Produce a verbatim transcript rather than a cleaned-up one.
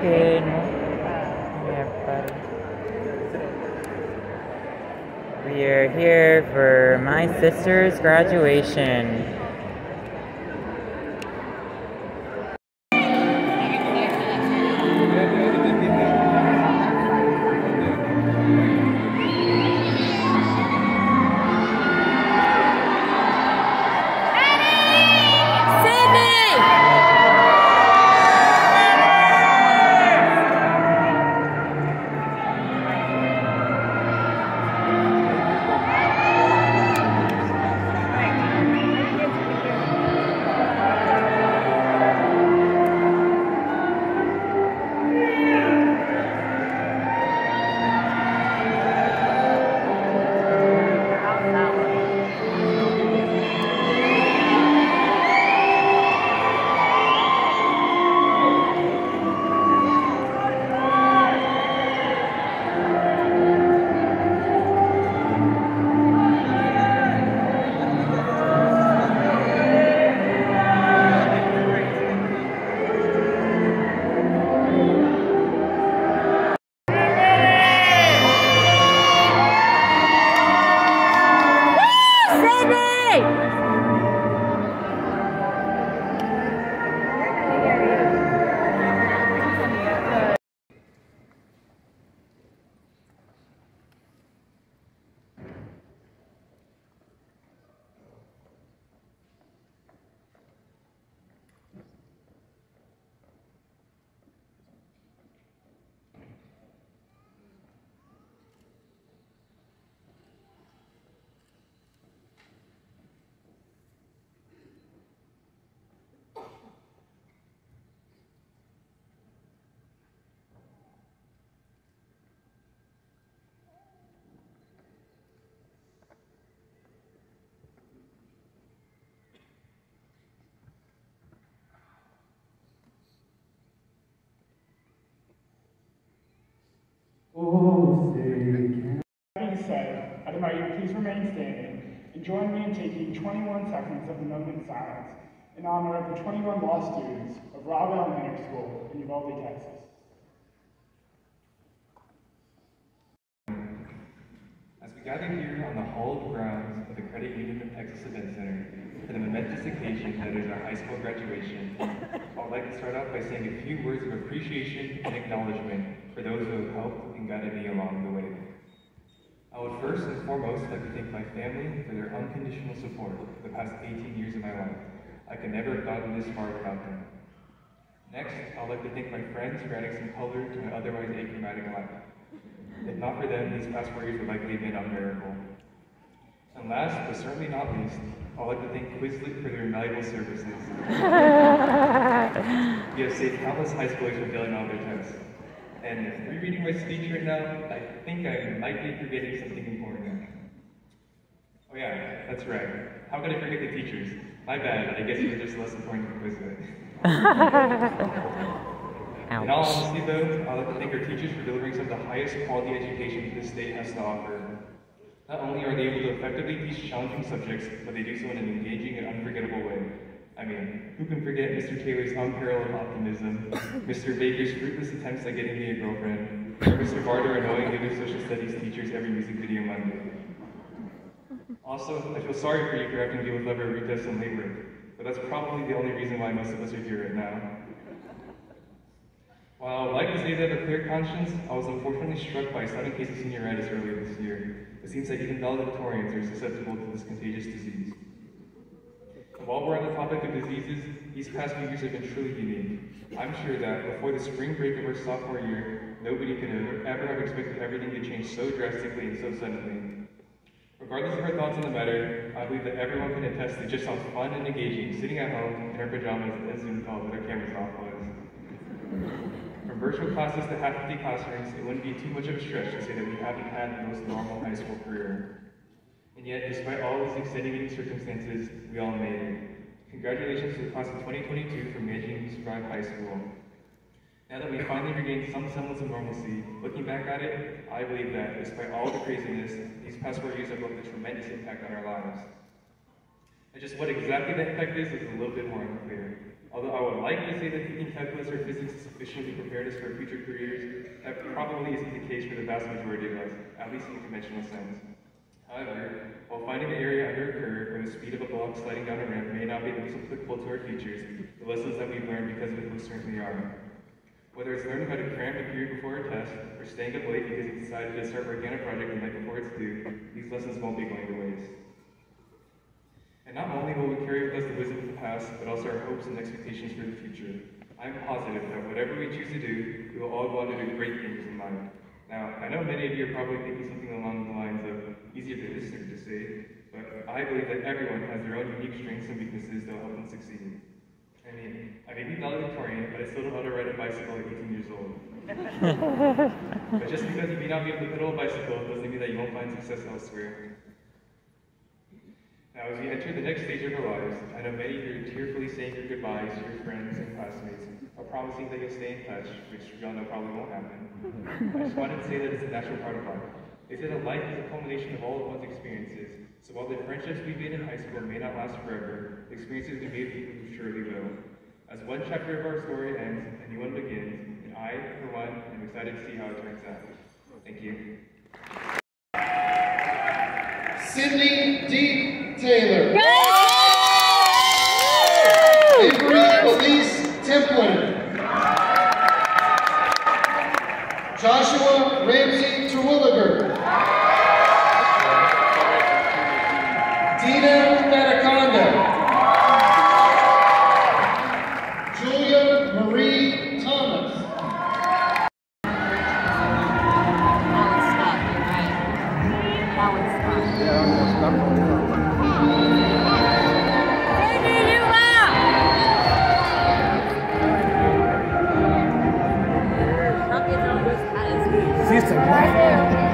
Good morning, everybody. We are here for my sister's graduation. Oh, say, that being said, I'd invite you to please remain standing and join me in taking twenty-one seconds of the moment of silence in honor of the twenty-one law students of Robb Elementary School in Uvalde, Texas. As we gather here on the hallowed grounds of the Credit Union of Texas Event Center for the momentous occasion that is our high school graduation, I would like to start off by saying a few words of appreciation and acknowledgement for those who have helped and guided me along the way. I would first and foremost like to thank my family for their unconditional support for the past eighteen years of my life. I could never have gotten this far without them. Next, I would like to thank my friends for adding some color to my otherwise achromatic life. If not for them, these past four years would likely have been unbearable. And last, but certainly not least, I would like to thank Quizlet for their invaluable services. You have saved countless high schoolers from failing all their tests. And rereading my speech right now, I think I might be forgetting something important. Oh yeah, that's right. How could I forget the teachers? My bad, I guess you were just less important than Quizlet. In all honesty though, I'd like to thank our teachers for delivering some of the highest quality education this state has to offer. Not only are they able to effectively teach challenging subjects, but they do so in an engaging and unforgettable way. I mean, who can forget Mister Taylor's unparalleled optimism, Mister Baker's fruitless attempts at getting me a girlfriend, or Mister Barter annoying the other social studies teachers every music video Monday. Also, I feel sorry for you for having to deal with Lever retests and labor, but that's probably the only reason why most of us are here right now. While I would like to say that I have a clear conscience, I was unfortunately struck by a sudden case of senioritis earlier this year. It seems that even valedictorians are susceptible to this contagious disease. And while we're on the topic of diseases, these past few years have been truly unique. I'm sure that before the spring break of our sophomore year, nobody could ever, ever have expected everything to change so drastically and so suddenly. Regardless of our thoughts on the matter, I believe that everyone can attest to just how fun and engaging sitting at home in our pajamas and a Zoom call with our cameras off was. From virtual classes to half-empty classrooms, it wouldn't be too much of a stretch to say that we haven't had the most normal high school career. And yet, despite all these extenuating circumstances, we all made it. Congratulations to the class of twenty twenty-two for managing to survive high school. Now that we finally regained some semblance of normalcy, looking back at it, I believe that, despite all the craziness, these past four years have left a tremendous impact on our lives. And just what exactly that impact is is a little bit more unclear. Although I would like to say that taking calculus or physics sufficiently prepared us for future careers, that probably isn't the case for the vast majority of us, at least in the conventional sense. However, while finding the area under a curve or the speed of a block sliding down a ramp may not be the most applicable to our futures, the lessons that we've learned because of it will certainly are. Whether it's learning how to cram the period before a test, or staying up late because you decided to start working on a project the night before it's due, these lessons won't be going to waste. And not only will we carry with us the wisdom of the past, but also our hopes and expectations for the future. I'm positive that whatever we choose to do, we will all go on to do great things in life. Now, I know many of you are probably thinking something along the lines of, easier than this to say, but I believe that everyone has their own unique strengths and weaknesses that will help them succeed. I mean, I may be valedictorian, but I still don't know how to ride a bicycle at eighteen years old. But just because you may not be able to pedal a bicycle doesn't mean that you won't find success elsewhere. Now, as we enter the next stage of our lives, I know many of you are tearfully saying your goodbyes to your friends and classmates, or promising that you'll stay in touch, which we all know probably won't happen. I just wanted to say that it's a natural part of life. They say that life is a culmination of all of one's experiences, so while the friendships we made in high school may not last forever, the experiences we made with you surely will. As one chapter of our story ends, a new one begins, and I, for one, am excited to see how it turns out. Thank you. Sydnee D. Taylor. Avery Elise Templin. Joshua Ramsey Terwilliger. Dina Thanaconda. Julia Marie Thomas. That one's stuck, you're right. That one's stuck. Yeah, I'm stuck on it. Not get on those eyes. She's a